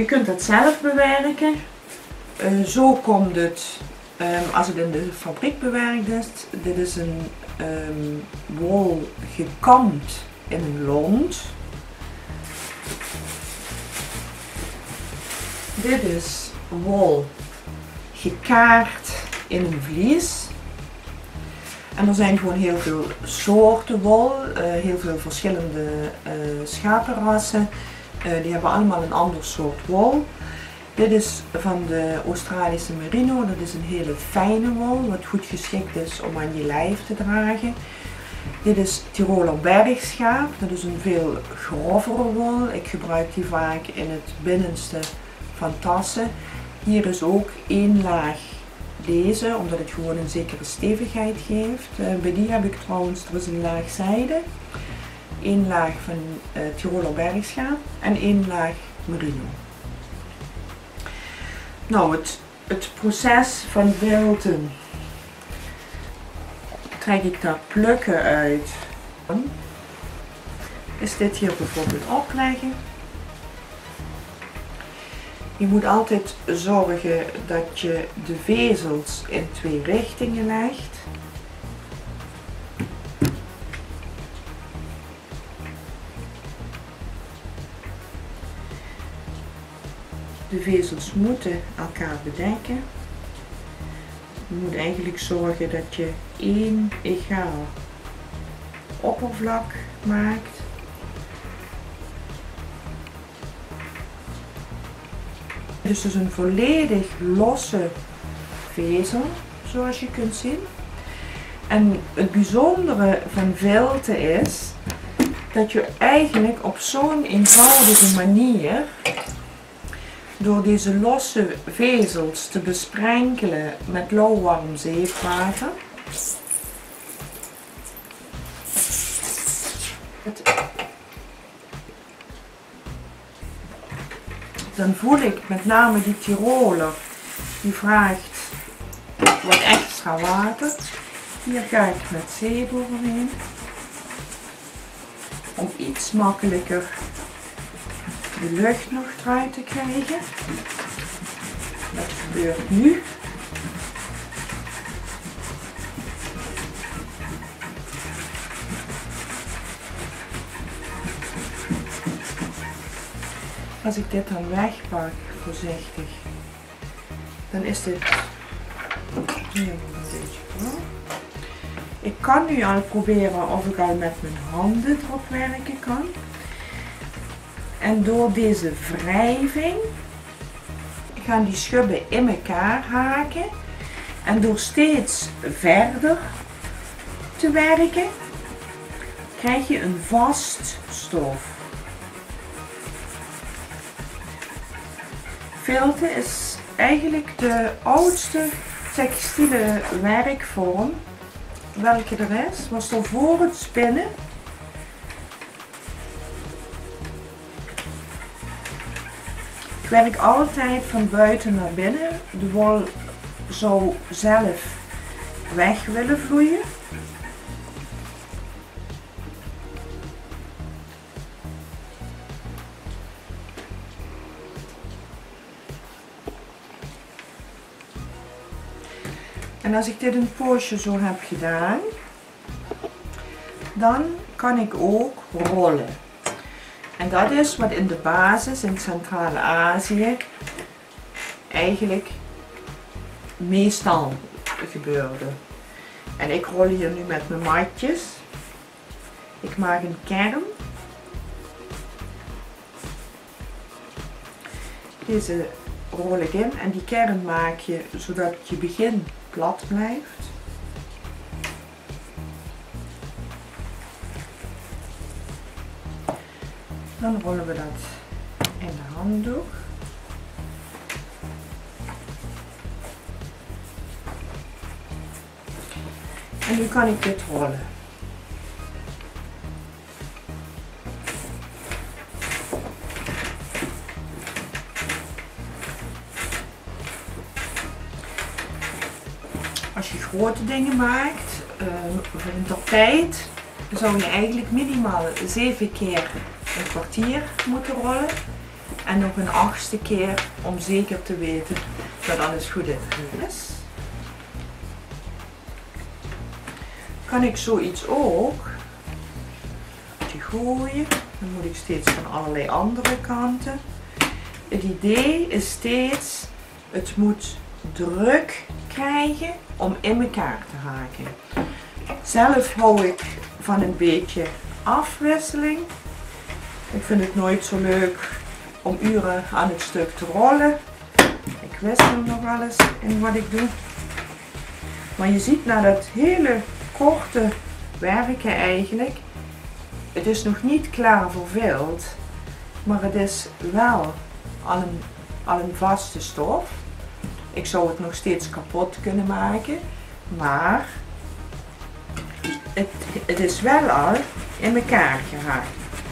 kunt het zelf bewerken. Zo komt het als het in de fabriek bewerkt is. Dit is een wol gekamd in een lont. Dit is wol gekaard in een vlies. En er zijn gewoon heel veel soorten wol, heel veel verschillende schapenrassen. Die hebben allemaal een ander soort wol. Dit is van de Australische Merino. Dat is een hele fijne wol, wat goed geschikt is om aan je lijf te dragen. Dit is Tiroler bergschaap. Dat is een veel grovere wol. Ik gebruik die vaak in het binnenste van tassen. Hier is ook één laag deze, omdat het gewoon een zekere stevigheid geeft. Bij die heb ik trouwens, er is een laag zijde, één laag van Tiroler bergschaap en één laag merino. Nou, het proces van wilten trek ik daar plukken uit. Is dit hier bijvoorbeeld opleggen. Je moet altijd zorgen dat je de vezels in 2 richtingen legt. De vezels moeten elkaar bedekken. Je moet eigenlijk zorgen dat je één egaal oppervlak maakt. Dus het is een volledig losse vezel, zoals je kunt zien. En het bijzondere van vilten is dat je eigenlijk op zo'n eenvoudige manier, door deze losse vezels te besprenkelen met lauwwarm zeepwater, dan voel ik met name die Tiroler, die vraagt wat extra water. Hier ga ik met zeep overheen, om iets makkelijker de lucht nog eruit te krijgen. Dat gebeurt nu. Als ik dit dan wegpak, voorzichtig, dan is dit hier een beetje klaar. Ik kan nu al proberen of ik al met mijn handen erop werken kan. En door deze wrijving gaan die schubben in elkaar haken. En door steeds verder te werken, krijg je een vast stof. Vilten is eigenlijk de oudste textiele werkvorm welke er is. Was er voor het spinnen. Ik werk altijd van buiten naar binnen. De wol zou zelf weg willen vloeien. En als ik dit een poosje zo heb gedaan, dan kan ik ook rollen. En dat is wat in de basis in Centraal-Azië eigenlijk meestal gebeurde. En ik rol hier nu met mijn matjes. Ik maak een kern. Deze rol ik in en die kern maak je zodat je begin plat blijft. Dan rollen we dat in de handdoek. En nu kan ik dit rollen. Als je grote dingen maakt, voor een tapijt, zou je eigenlijk minimaal 7 keer een kwartier moeten rollen. En nog een 8e keer om zeker te weten dat alles goed is. Kan ik zoiets ook gooien. Dan moet ik steeds van allerlei andere kanten. Het idee is steeds, het moet druk krijgen om in elkaar te haken. Zelf hou ik van een beetje afwisseling. Ik vind het nooit zo leuk om uren aan het stuk te rollen. Ik wissel nog wel eens in wat ik doe. Maar je ziet na dat hele korte werken eigenlijk, het is nog niet klaar voor vilt, maar het is wel al een vaste stof. Ik zou het nog steeds kapot kunnen maken, maar het is wel al in elkaar geraakt.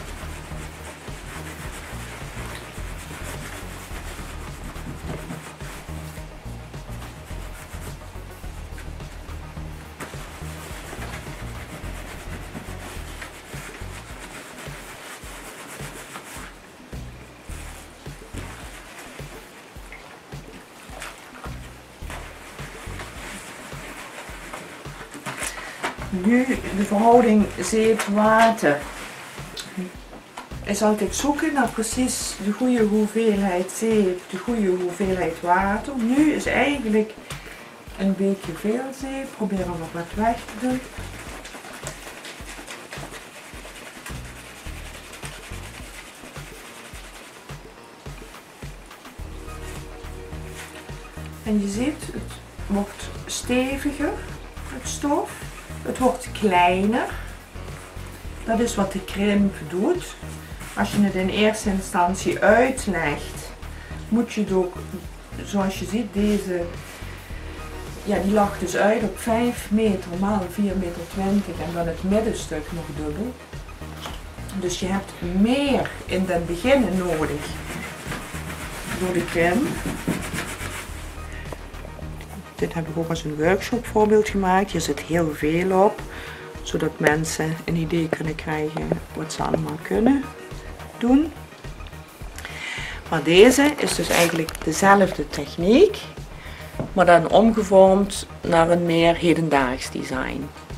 Nu de verhouding zeep-water is altijd zoeken naar precies de goede hoeveelheid zeep, de goede hoeveelheid water. Nu is eigenlijk een beetje veel zeep, probeer er nog wat weg te doen. En je ziet, het wordt steviger, het stof. Het wordt kleiner. Dat is wat de krimp doet. Als je het in eerste instantie uitlegt, moet je het ook, zoals je ziet, deze, ja, die lag dus uit op 5 meter maal 4,20 meter en dan het middenstuk nog dubbel. Dus je hebt meer in den beginnen nodig door de krimp. Dit heb ik ook als een workshop voorbeeld gemaakt. Hier zit heel veel op, zodat mensen een idee kunnen krijgen wat ze allemaal kunnen doen. Maar deze is dus eigenlijk dezelfde techniek, maar dan omgevormd naar een meer hedendaags design.